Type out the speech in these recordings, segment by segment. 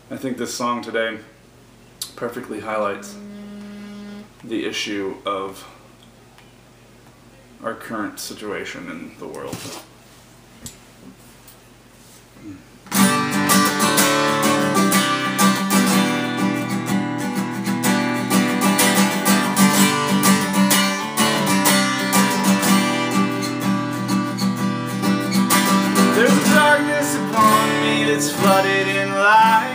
I think this song today perfectly highlights the issue of our current situation in the world. There's a darkness upon me that's flooded in light.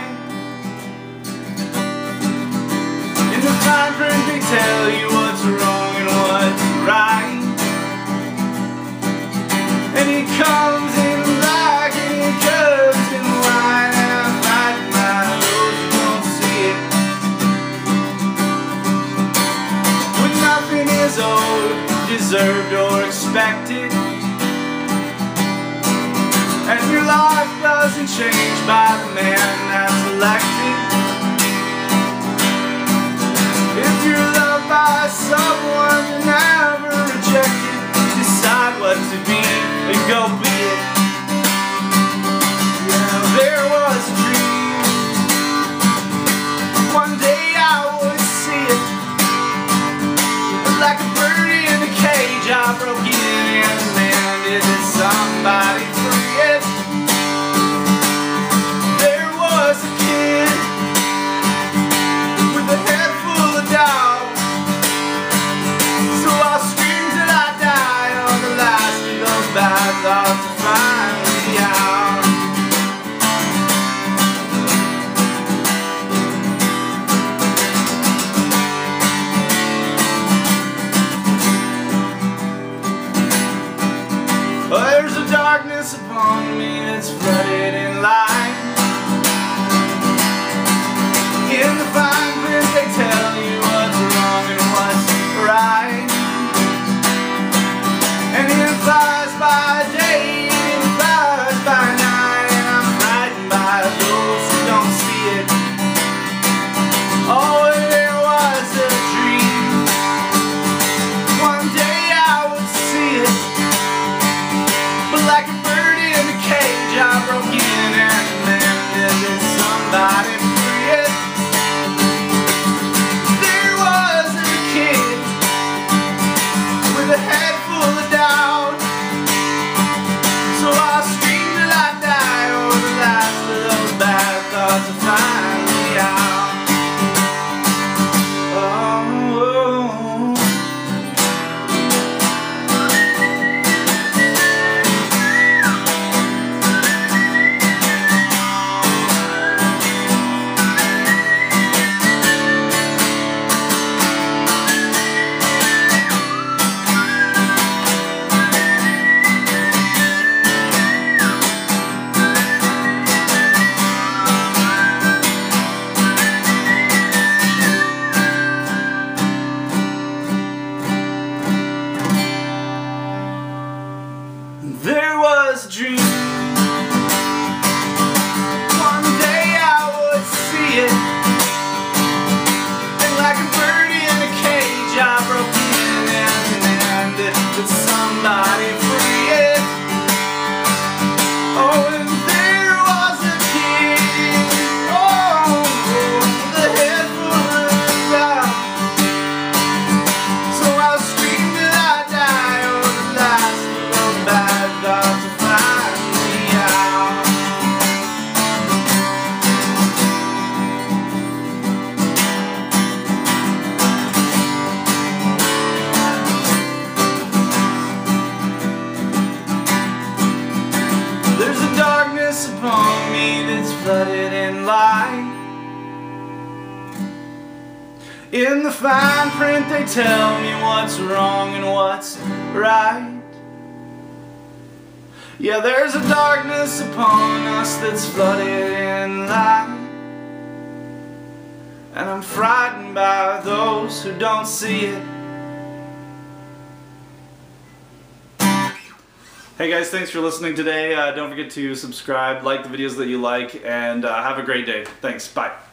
In the fine print they tell you what's wrong and what's right. And it comes in black and it comes in white, and I fight my those who don't see it. When nothing is owed, deserved or expected, and your life doesn't change by the man that's elected. If you're loved by someone you're never rejected, decide what to be and go be it. Yeah, there was a dream. One day I would see it. Like a bird in a cage, I broke in and landed in somebody free it. There was a kid with a head full of doubt. So I'll scream till I die on the last of those bad thoughts to find me out. Well, there's a darkness upon me that's flooded in light. In the fine print they tell you what's wrong and what's right. And it flies by day and it flies by night, and I'm frightened by those who don't see it. Oh, there was a dream. One day I would see it. But like a bird in a cage, I broke in and landed in somebody free it. There was a kid with a head full of doubt. So I'll scream till I die, or the last of those bad thoughts will find me out. Oh. There was a dream. One day I would see it. And like a bird in a cage, I broke in and landed with somebody free it. Oh, and there was a kid, oh, with a head full of doubt. So I'll scream till I die, or the last of those bad thoughts will find me out. There's a darkness upon me that's flooded in light. In the fine print they tell me what's wrong and what's right. Yeah, there's a darkness upon us that's flooded in light. And I'm frightened by those who don't see it. Hey guys, thanks for listening today. Don't forget to subscribe, like the videos that you like, and have a great day. Thanks, bye.